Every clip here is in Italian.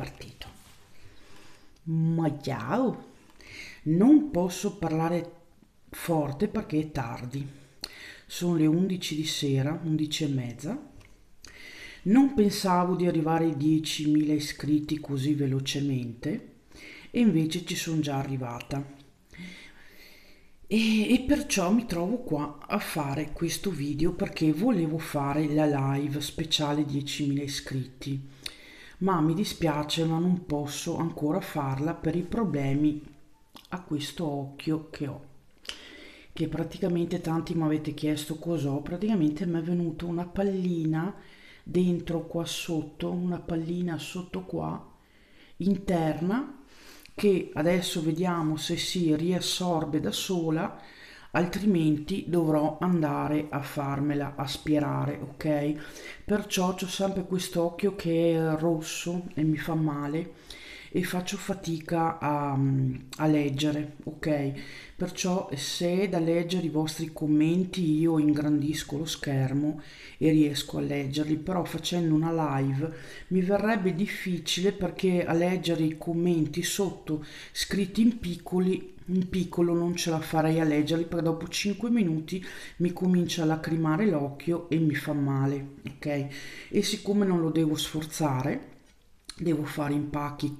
partito. Ma ciao, non posso parlare forte perché è tardi. Sono le 11 di sera, 11 e mezza. Non pensavo di arrivare ai 10.000 iscritti così velocemente e invece ci sono già arrivata. E perciò mi trovo qua a fare questo video perché volevo fare la live speciale 10.000 iscritti, ma mi dispiace, ma non posso ancora farla per i problemi a questo occhio che ho, che praticamente tanti mi avete chiesto cos'ho. Praticamente mi è venuta una pallina dentro qua sotto, una pallina sotto qua interna, che adesso vediamo se si riassorbe da sola, altrimenti dovrò andare a farmela aspirare, ok? Perciò ho sempre quest'occhio che è rosso e mi fa male e faccio fatica a leggere, ok? Perciò se da leggere i vostri commenti io ingrandisco lo schermo e riesco a leggerli, però facendo una live mi verrebbe difficile perché a leggere i commenti sotto scritti in piccolo non ce la farei a leggerli, perché dopo 5 minuti mi comincia a lacrimare l'occhio e mi fa male, ok? E siccome non lo devo sforzare, devo fare impacchi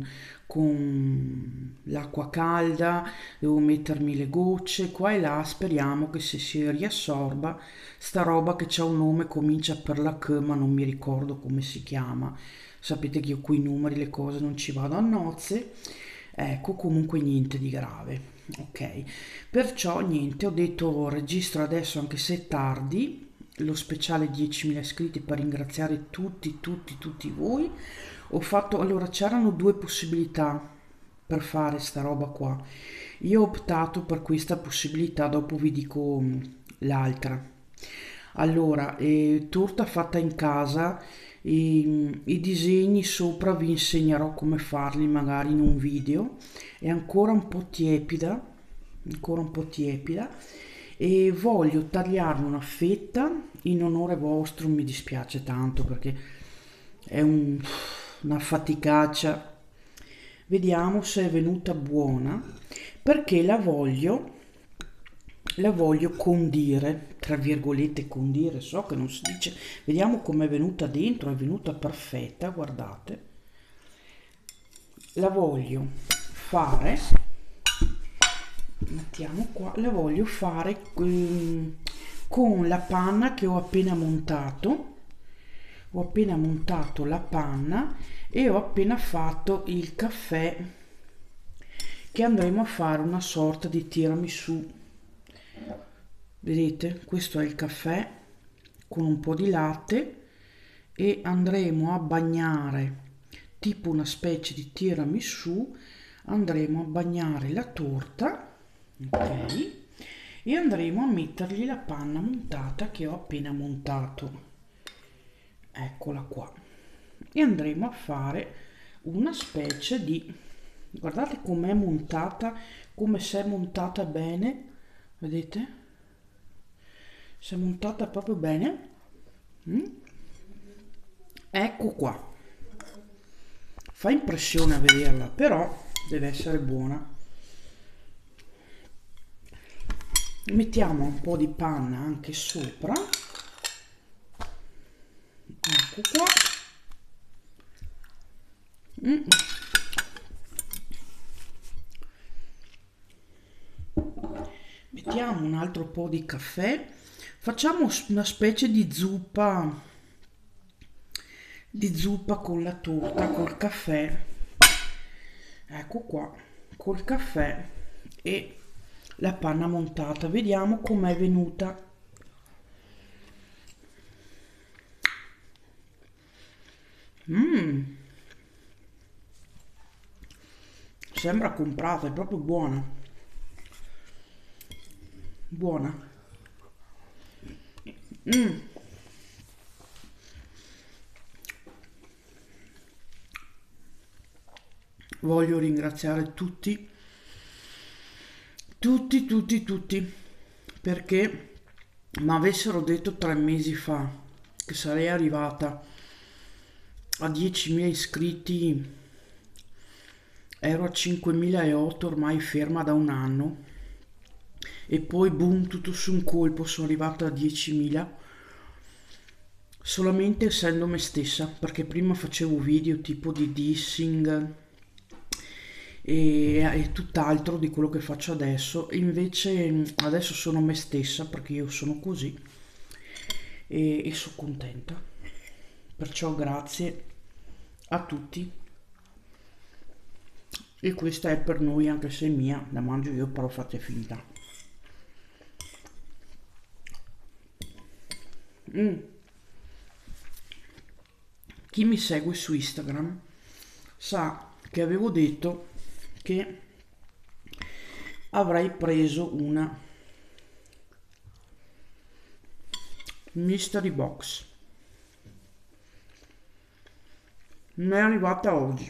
con l'acqua calda, devo mettermi le gocce qua e là, speriamo che si riassorba sta roba che c'ha un nome, comincia per la C ma non mi ricordo come si chiama. Sapete che io coi numeri le cose non ci vado a nozze. Ecco, comunque niente di grave, ok? Perciò niente, ho detto registro adesso anche se è tardi lo speciale 10.000 iscritti per ringraziare tutti voi. Ho fatto, allora c'erano due possibilità per fare sta roba qua. Io ho optato per questa possibilità, dopo vi dico l'altra. Allora, torta fatta in casa, i disegni sopra vi insegnerò come farli magari in un video. È ancora un po' tiepida e voglio tagliarne una fetta in onore vostro. Mi dispiace tanto perché è una faticaccia. Vediamo se è venuta buona perché la voglio condire, tra virgolette condire, so che non si dice. Vediamo com'è venuta dentro, è venuta perfetta, guardate. La voglio fare, mettiamo qua, la voglio fare con la panna che ho appena montato. Ho appena montato la panna e ho appena fatto il caffè, che andremo a fare una sorta di tiramisù. Vedete, questo è il caffè con un po' di latte e andremo a bagnare, tipo una specie di tiramisù, andremo a bagnare la torta, ok? E andremo a mettergli la panna montata che ho appena montato. Eccola qua. E andremo a fare una specie di, guardate com'è montata, come si è montata bene, vedete? Si è montata proprio bene. Ecco qua. Fa impressione a vederla, però deve essere buona. Mettiamo un po' di panna anche sopra. Ecco qua. Mettiamo un altro po' di caffè. Facciamo una specie di zuppa con la torta, col caffè. Ecco qua, col caffè e la panna montata. Vediamo com'è venuta. Sembra comprata, è proprio buona. Buona. Voglio ringraziare tutti, perché mi avessero detto 3 mesi fa che sarei arrivata a 10.000 iscritti ero a 5.008, ormai ferma da un anno, e poi boom, tutto su un colpo sono arrivata a 10.000, solamente essendo me stessa, perché prima facevo video tipo di dissing e tutt'altro di quello che faccio adesso, e invece adesso sono me stessa perché io sono così e sono contenta. Perciò grazie a tutti. E questa è per noi, anche se è mia, la mangio io, però fate finta. Chi mi segue su Instagram sa che avevo detto che avrei preso una mystery box. Mi è arrivata oggi.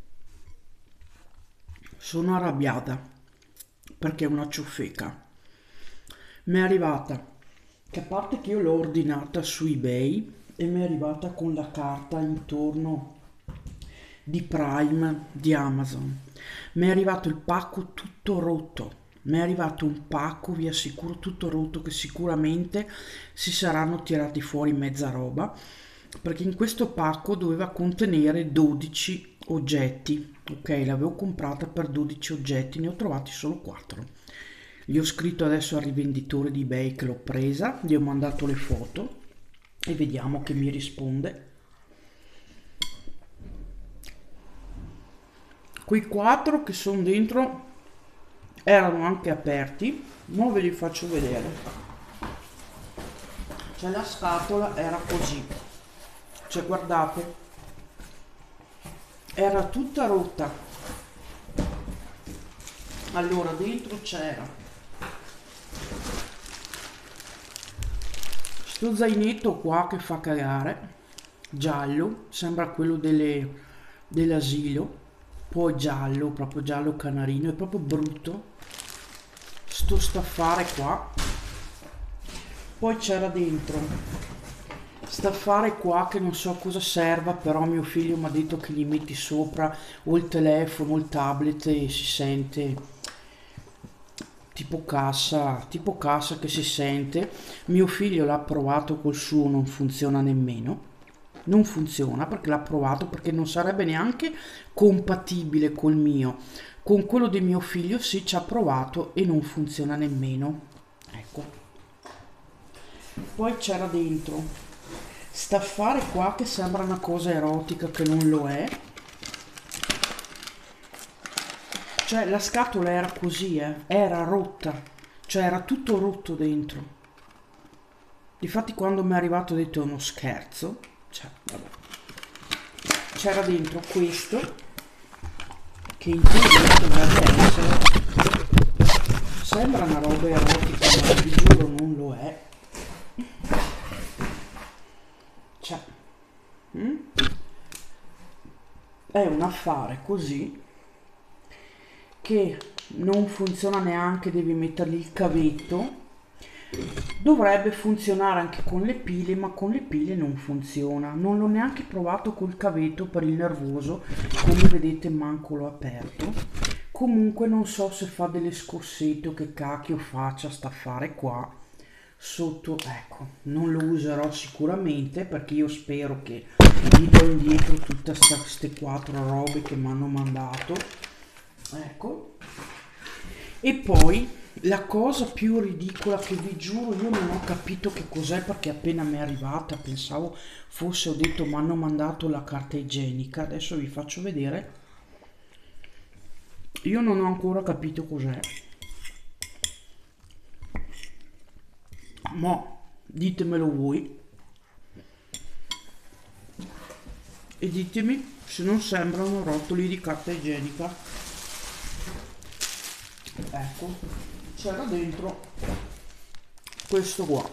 Sono arrabbiata perché è una ciofeca. Mi è arrivata, che a parte che io l'ho ordinata su eBay e mi è arrivata con la carta intorno di Prime di Amazon. Mi è arrivato il pacco tutto rotto. Mi è arrivato un pacco, vi assicuro, tutto rotto, che sicuramente si saranno tirati fuori mezza roba, perché in questo pacco doveva contenere 12 oggetti. Ok, l'avevo comprata per 12 oggetti, ne ho trovati solo 4. Gli ho scritto adesso al rivenditore di eBay che l'ho presa, gli ho mandato le foto e vediamo che mi risponde. Quei 4 che sono dentro erano anche aperti, ma ve li faccio vedere. Cioè la scatola era così, cioè guardate, era tutta rotta. Allora dentro c'era sto zainetto qua che fa cagare, giallo, sembra quello dell'asilo, poi giallo, proprio giallo canarino, è proprio brutto. Sto staffare qua, poi c'era dentro staffare qua che non so cosa serva, però mio figlio mi ha detto che gli metti sopra o il telefono o il tablet e si sente tipo cassa che si sente. Mio figlio l'ha provato col suo, non funziona nemmeno. Non funziona perché l'ha provato, perché non sarebbe neanche compatibile col mio. Con quello di mio figlio sì, ci ha provato e non funziona nemmeno. Ecco. Poi c'era dentro staffare qua che sembra una cosa erotica che non lo è. Cioè la scatola era così, era rotta, cioè era tutto rotto dentro. Difatti quando mi è arrivato ho detto è uno scherzo, cioè vabbè. C'era dentro questo, che in teoria dovrebbe essere, sembra una roba erotica, ma vi giuro non lo è. Cioè, è un affare così che non funziona neanche, devi mettergli il cavetto. Dovrebbe funzionare anche con le pile, ma con le pile non funziona. Non l'ho neanche provato col cavetto per il nervoso, come vedete manco l'ho aperto. Comunque non so se fa delle scossette o che cacchio faccia sta affare qua sotto. Ecco, non lo userò sicuramente perché io spero che gli do indietro tutte queste 4 robe che mi hanno mandato. Ecco. E poi la cosa più ridicola, che vi giuro io non ho capito che cos'è, perché appena mi è arrivata pensavo fosse, ho detto mi hanno mandato la carta igienica, adesso vi faccio vedere. Io non ho ancora capito cos'è, ma ditemelo voi e ditemi se non sembrano rotoli di carta igienica. Ecco, c'era dentro questo qua,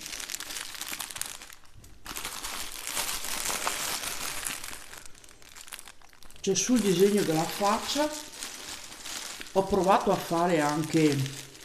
c'è sul disegno della faccia. Ho provato a fare anche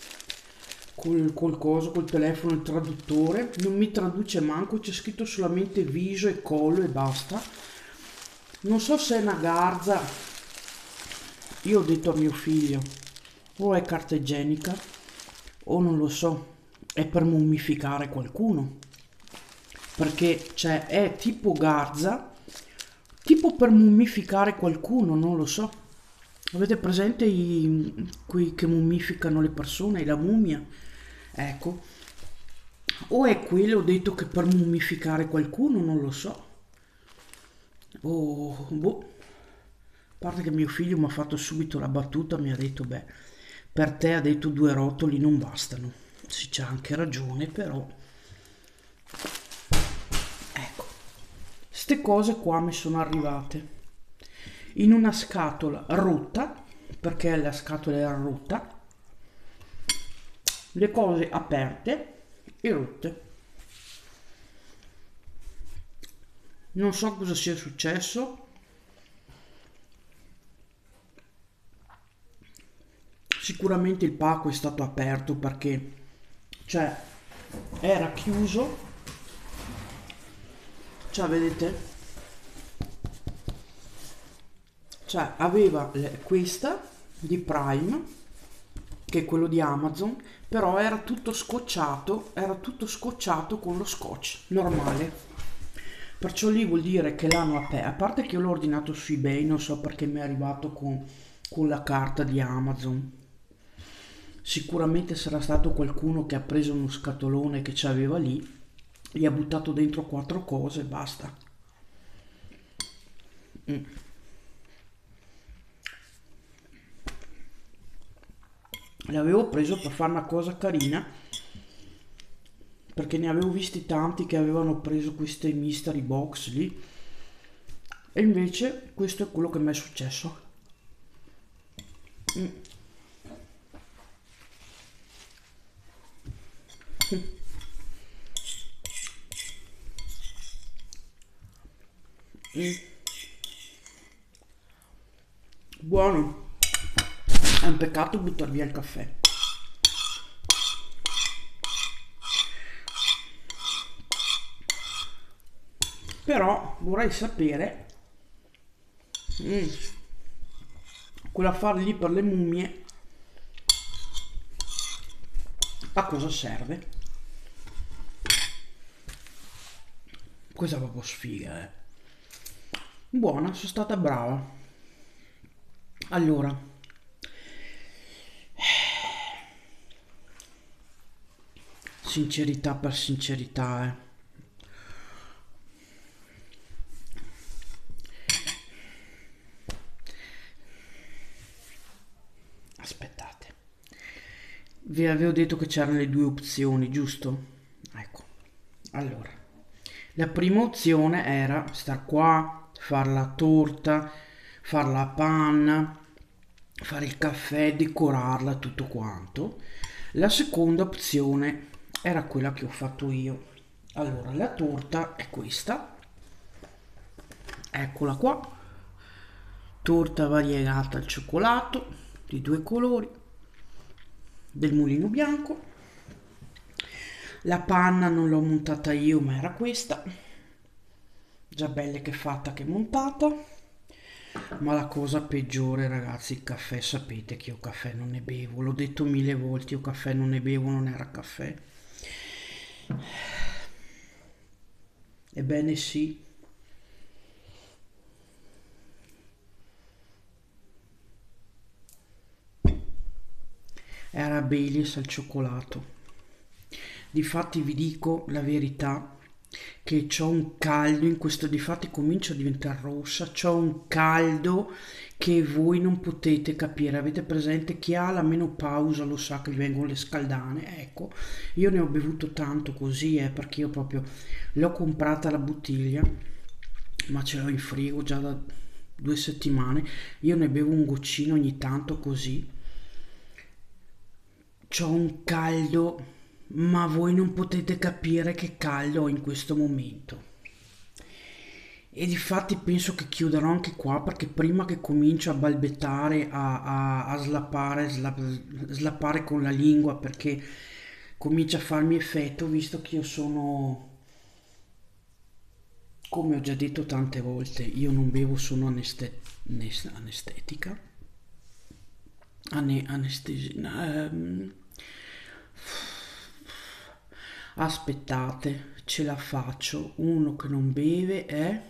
col telefono il traduttore, non mi traduce manco, c'è scritto solamente viso e collo e basta. Non so se è una garza, io ho detto a mio figlio, o è carta igienica, o non lo so, è per mummificare qualcuno. Perché, cioè, è tipo garza, tipo per mummificare qualcuno, non lo so. Avete presente quei che mummificano le persone, la mummia? Ecco. O è quello detto che per mummificare qualcuno, non lo so. O, boh. A parte che mio figlio mi ha fatto subito la battuta, mi ha detto, beh, per te ha detto 2 rotoli non bastano. Sì, c'ha anche ragione, però, ecco. Ste cose qua mi sono arrivate in una scatola rotta, perché la scatola era rotta, le cose aperte e rotte. Non so cosa sia successo. Sicuramente il pacco è stato aperto perché, cioè, era chiuso, cioè, vedete, cioè, aveva questa di Prime, che è quello di Amazon, però era tutto scotchato con lo scotch normale. Perciò lì vuol dire che l'hanno aperto, a parte che io l'ho ordinato su eBay, non so perché mi è arrivato con la carta di Amazon. Sicuramente sarà stato qualcuno che ha preso uno scatolone che c'aveva lì, gli ha buttato dentro 4 cose e basta. Mm. L'avevo preso per fare una cosa carina, perché ne avevo visti tanti che avevano preso queste mystery box lì, e invece questo è quello che mi è successo. Mm. Mm. Buono, è un peccato buttare via il caffè. Però vorrei sapere, mm, quell'affare lì per le mummie a cosa serve? Questa è proprio sfiga, eh. Buona, sono stata brava. Allora, sincerità per sincerità, eh. Aspettate. Vi avevo detto che c'erano le 2 opzioni, giusto? Ecco. Allora, la prima opzione era star qua, fare la torta, fare la panna, fare il caffè, decorarla, tutto quanto. La seconda opzione era quella che ho fatto io. Allora, la torta è questa, eccola qua, torta variegata al cioccolato di 2 colori del Mulino Bianco. La panna non l'ho montata io, ma era questa, già bella che fatta che montata. Ma la cosa peggiore, ragazzi, il caffè, sapete che io caffè non ne bevo, l'ho detto 1000 volte, io caffè non ne bevo, non era caffè. Ebbene sì, era Baileys al cioccolato. Difatti vi dico la verità che c'ho un caldo in questo, difatti comincio a diventare rossa, c'ho un caldo che voi non potete capire. Avete presente chi ha la menopausa lo sa che gli vengono le scaldane, ecco. Io ne ho bevuto tanto così, perché io proprio l'ho comprata la bottiglia, ma ce l'ho in frigo già da 2 settimane. Io ne bevo un goccino ogni tanto così. C'ho un caldo, ma voi non potete capire che caldo ho in questo momento. E difatti penso che chiuderò anche qua perché prima che comincio a balbettare, a slappare, slappare con la lingua perché comincia a farmi effetto, visto che io sono Come ho già detto tante volte, io non bevo solo anestetica, anestesia. Aspettate, ce la faccio. Uno che non beve è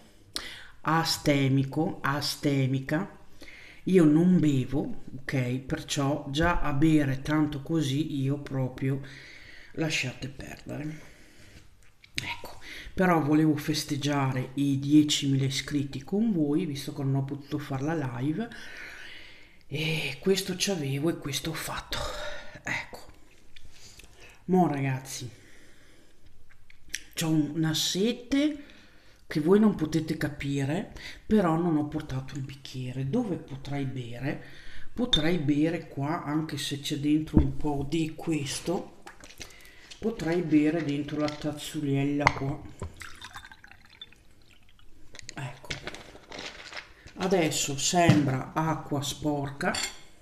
astemica. Io non bevo, ok? Perciò già a bere tanto così io proprio lasciate perdere. Ecco, però volevo festeggiare i 10.000 iscritti con voi, visto che non ho potuto fare la live, e questo c'avevo e questo ho fatto. Ecco, mo ragazzi, c'ho una sete che voi non potete capire, però non ho portato il bicchiere. Dove potrei bere? Potrei bere qua, anche se c'è dentro un po' di questo, potrei bere dentro la tazzuliella qua. Ecco, adesso sembra acqua sporca,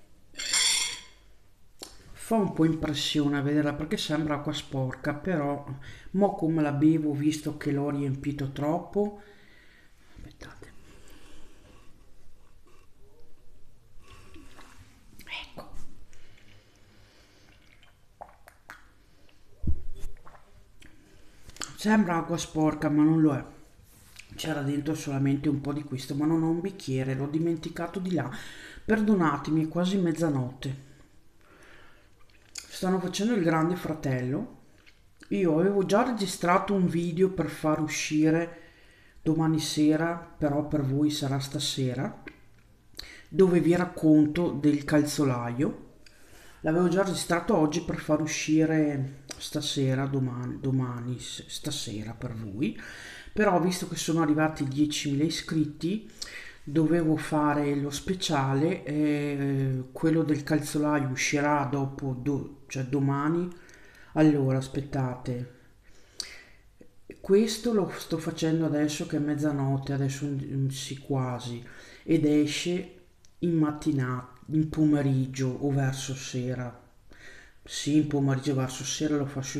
fa un po' impressione a vederla perché sembra acqua sporca, però mo come la bevo visto che l'ho riempito troppo. Aspettate, ecco, sembra acqua sporca ma non lo è. C'era dentro solamente un po' di questo, ma non ho un bicchiere, l'ho dimenticato di là. Perdonatemi, è quasi mezzanotte. Stanno facendo il grande fratello. Io avevo già registrato un video per far uscire domani sera, però per voi sarà stasera, dove vi racconto del calzolaio. L'avevo già registrato oggi per far uscire stasera, stasera per voi. Però visto che sono arrivati 10.000 iscritti, dovevo fare lo speciale e quello del calzolaio uscirà dopo, cioè domani. Allora, aspettate, questo lo sto facendo adesso che è mezzanotte, adesso sì quasi, ed esce in mattinata, in pomeriggio o verso sera. Sì, in pomeriggio verso sera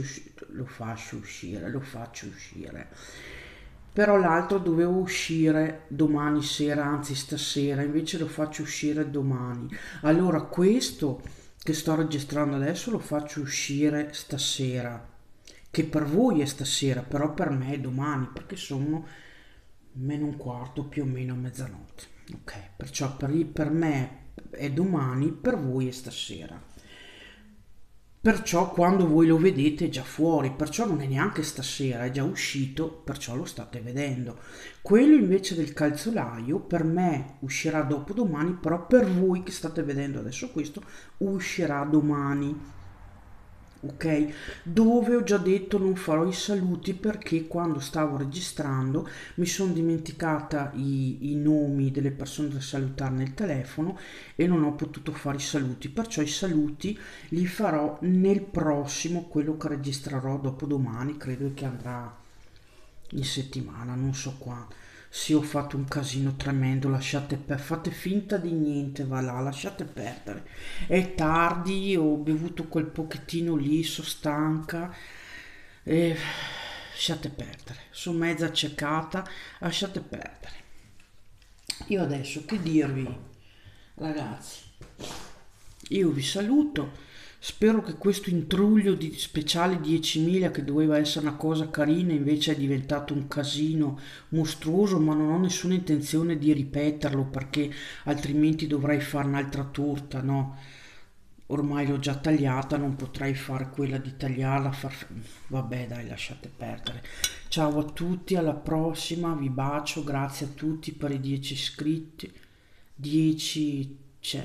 lo faccio uscire. Però l'altro doveva uscire domani sera, anzi stasera, invece lo faccio uscire domani. Allora questo che sto registrando adesso lo faccio uscire stasera, che per voi è stasera, però per me è domani, perché sono meno un quarto più o meno a mezzanotte. Ok, perciò per me è domani, per voi è stasera. Perciò quando voi lo vedete è già fuori, perciò non è neanche stasera, è già uscito, perciò lo state vedendo. Quello invece del calzolaio per me uscirà dopo domani, però per voi che state vedendo adesso questo uscirà domani. Ok, dove ho già detto non farò i saluti perché quando stavo registrando mi sono dimenticata i nomi delle persone da salutare nel telefono e non ho potuto fare i saluti, perciò i saluti li farò nel prossimo, quello che registrerò dopo domani, credo che andrà in settimana, non so qua. Sì, ho fatto un casino tremendo, fate finta di niente, va là, lasciate perdere. È tardi, ho bevuto quel pochettino lì, sono stanca. E lasciate perdere, sono mezza accecata, lasciate perdere. Io adesso che dirvi, ragazzi, io vi saluto. Spero che questo intruglio di speciale 10.000 che doveva essere una cosa carina invece è diventato un casino mostruoso, ma non ho nessuna intenzione di ripeterlo perché altrimenti dovrei fare un'altra torta, no? Ormai l'ho già tagliata, non potrei fare quella di tagliarla, vabbè dai, lasciate perdere. Ciao a tutti, alla prossima, vi bacio, grazie a tutti per i 10 iscritti. 10, cioè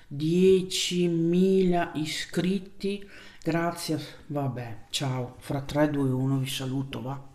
10.000 iscritti, grazie, vabbè, ciao, fra 3, 2, 1 vi saluto, va.